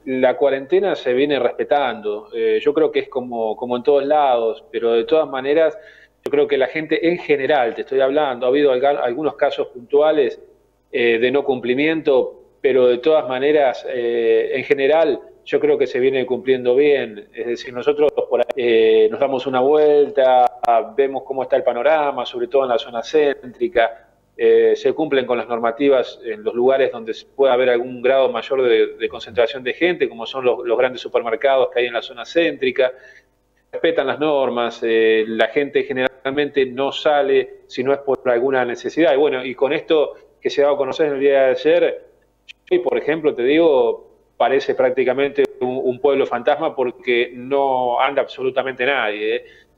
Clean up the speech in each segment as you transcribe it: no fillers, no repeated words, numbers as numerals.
la cuarentena se viene respetando. Yo creo que es como en todos lados, pero de todas maneras, yo creo que la gente en general, te estoy hablando, ha habido algunos casos puntuales de no cumplimiento, pero de todas maneras, en general, yo creo que se viene cumpliendo bien. Es decir, nosotros por ahí nos damos una vuelta, vemos cómo está el panorama, sobre todo en la zona céntrica. Se cumplen con las normativas en los lugares donde puede haber algún grado mayor de concentración de gente, como son los grandes supermercados que hay en la zona céntrica. Respetan las normas, la gente generalmente no sale si no es por alguna necesidad. Y bueno, y con esto que se ha dado a conocer en el día de ayer, hoy, por ejemplo, te digo, parece prácticamente un pueblo fantasma porque no anda absolutamente nadie.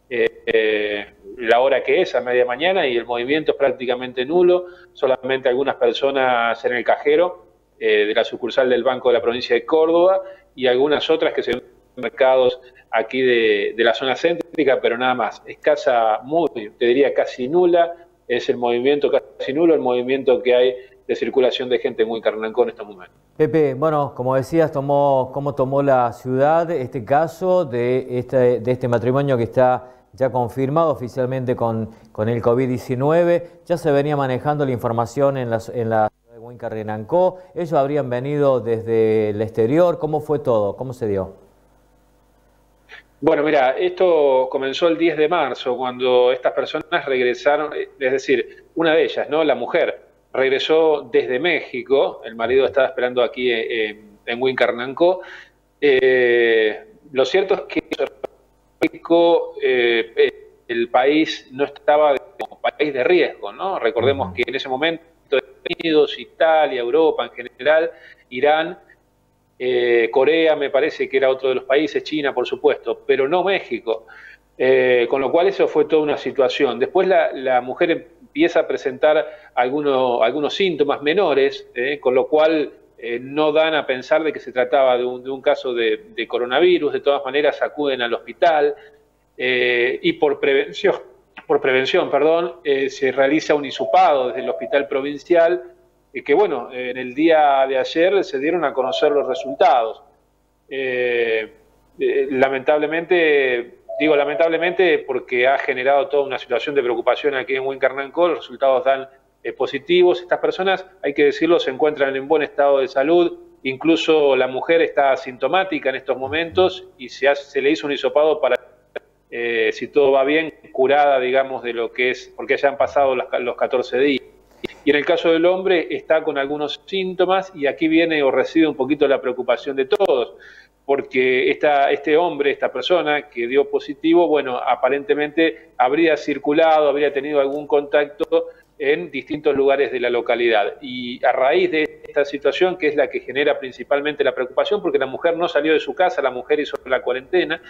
La hora que es, a media mañana, y el movimiento es prácticamente nulo, solamente algunas personas en el cajero de la sucursal del Banco de la provincia de Córdoba y algunas otras que se ven en mercados aquí de la zona céntrica, pero nada más. Escasa, muy, te diría casi nula, es el movimiento casi nulo, el movimiento que hay de circulación de gente muy Carnancó en estos momentos. Pepe, bueno, como decías, cómo tomó la ciudad este caso de este matrimonio que está ya confirmado oficialmente con el COVID-19. Ya se venía manejando la información en la ciudad de Huinca-Renancó. Ellos habrían venido desde el exterior. ¿Cómo fue todo? ¿Cómo se dio? Bueno, mira, esto comenzó el 10 de marzo, cuando estas personas regresaron, es decir, una de ellas, ¿no? La mujer, regresó desde México, el marido estaba esperando aquí en Huinca-Renancó. Lo cierto es que México, el país no estaba como país de riesgo, ¿no? Recordemos que en ese momento Estados Unidos, Italia, Europa en general, Irán, Corea me parece que era otro de los países, China por supuesto, pero no México. Con lo cual eso fue toda una situación. Después la mujer empieza a presentar algunos síntomas menores, con lo cual no dan a pensar de que se trataba de un caso de coronavirus. De todas maneras acuden al hospital y por prevención, perdón, se realiza un hisopado desde el hospital provincial, que bueno, en el día de ayer se dieron a conocer los resultados. Lamentablemente, digo lamentablemente porque ha generado toda una situación de preocupación aquí en Huinca-Renancó, los resultados dan positivos. Estas personas, hay que decirlo, se encuentran en buen estado de salud, incluso la mujer está asintomática en estos momentos y se le hizo un hisopado para, si todo va bien, curada, digamos, de lo que es, porque ya han pasado los 14 días. Y en el caso del hombre está con algunos síntomas y aquí viene o reside un poquito la preocupación de todos, porque este hombre, esta persona que dio positivo, bueno, aparentemente habría circulado, habría tenido algún contacto en distintos lugares de la localidad. Y a raíz de esta situación, que es la que genera principalmente la preocupación, porque la mujer no salió de su casa, la mujer hizo la cuarentena,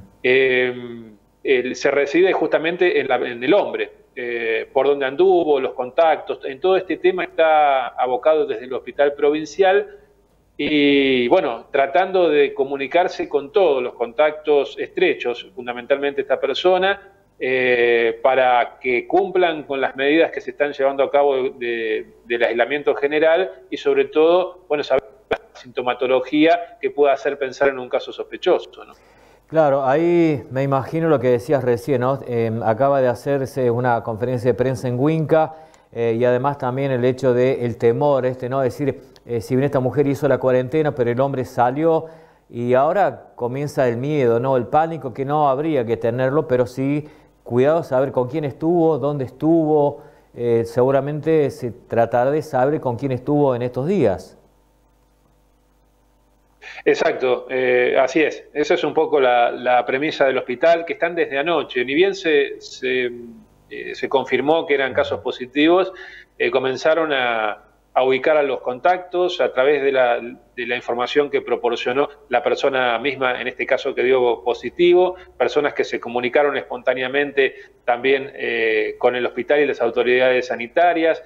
se reside justamente en el hombre. Por donde anduvo, los contactos, en todo este tema está abocado desde el hospital provincial y bueno, tratando de comunicarse con todos los contactos estrechos, fundamentalmente esta persona, para que cumplan con las medidas que se están llevando a cabo del aislamiento general y sobre todo, bueno, saber la sintomatología que pueda hacer pensar en un caso sospechoso, ¿no? Claro, ahí me imagino lo que decías recién, ¿no? Acaba de hacerse una conferencia de prensa en Huinca y además también el hecho del temor, ¿no? Es decir, si bien esta mujer hizo la cuarentena, pero el hombre salió y ahora comienza el miedo, ¿no? El pánico, que no habría que tenerlo, pero sí cuidado saber con quién estuvo, dónde estuvo. Seguramente se tratará de saber con quién estuvo en estos días. Exacto, así es. Esa es un poco la premisa del hospital, que están desde anoche. Ni bien se confirmó que eran casos positivos, comenzaron a ubicar a los contactos a través de la información que proporcionó la persona misma, en este caso que dio positivo, personas que se comunicaron espontáneamente también con el hospital y las autoridades sanitarias.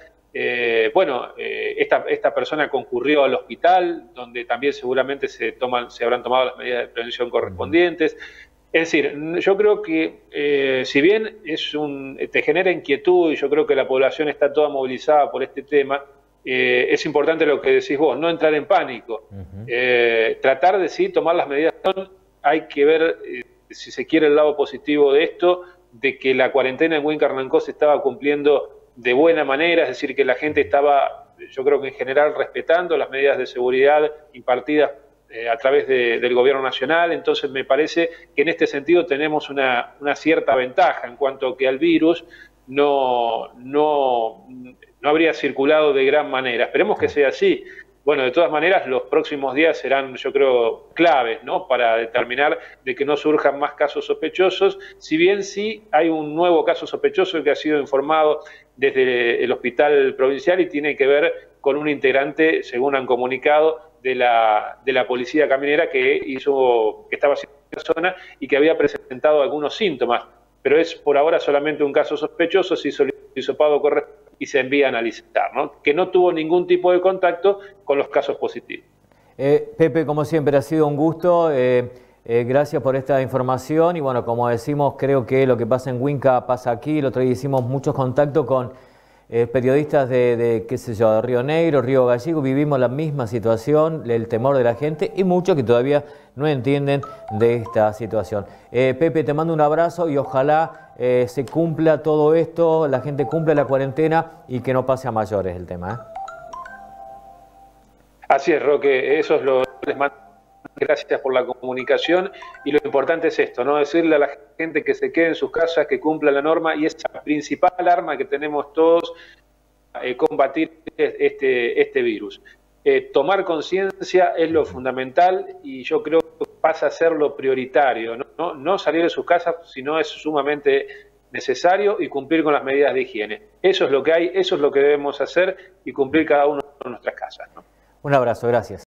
Esta persona concurrió al hospital, donde también seguramente se habrán tomado las medidas de prevención correspondientes. Es decir, yo creo que si bien te genera inquietud y yo creo que la población está toda movilizada por este tema, es importante lo que decís vos, no entrar en pánico, tratar de sí tomar las medidas. Hay que ver, si se quiere, el lado positivo de esto, de que la cuarentena en Huinca-Hernán se estaba cumpliendo de buena manera, es decir, que la gente estaba, yo creo que en general, respetando las medidas de seguridad impartidas a través del gobierno nacional. Entonces me parece que en este sentido tenemos una cierta ventaja en cuanto a que al virus no habría circulado de gran manera. Esperemos que sea así. Bueno, de todas maneras, los próximos días serán, yo creo, claves, ¿no?, para determinar de que no surjan más casos sospechosos, si bien sí hay un nuevo caso sospechoso que ha sido informado desde el hospital provincial y tiene que ver con un integrante, según han comunicado, de la policía caminera que estaba en la zona y que había presentado algunos síntomas, pero es por ahora solamente un caso sospechoso, se hizo el hisopado correspondiente y se envía a analizar, ¿no?, que no tuvo ningún tipo de contacto con los casos positivos. Pepe, como siempre, ha sido un gusto. Gracias por esta información y bueno, como decimos, creo que lo que pasa en Huinca pasa aquí. El otro día hicimos muchos contactos con periodistas qué sé yo, de Río Negro, Río Gallego. Vivimos la misma situación, el temor de la gente y muchos que todavía no entienden de esta situación. Pepe, te mando un abrazo y ojalá se cumpla todo esto, la gente cumpla la cuarentena y que no pase a mayores el tema. Así es, Roque, eso es lo que les mando. Gracias por la comunicación y lo importante es esto, ¿no?, decirle a la gente que se quede en sus casas, que cumpla la norma, y esa principal arma que tenemos todos combatir este virus. Tomar conciencia es lo fundamental y yo creo que pasa a ser lo prioritario, ¿no? No salir de sus casas si no es sumamente necesario y cumplir con las medidas de higiene. Eso es lo que hay, eso es lo que debemos hacer y cumplir cada uno en nuestras casas, ¿no? Un abrazo, gracias.